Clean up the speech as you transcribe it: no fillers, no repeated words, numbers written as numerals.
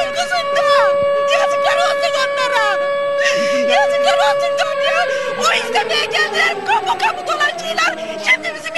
uykusunda. Yazıklar olsun onlara. Yazıklar olsun Dünya. O istemeye geldiler. Kapı kapı dolaşıyorlar. Şimdi bizim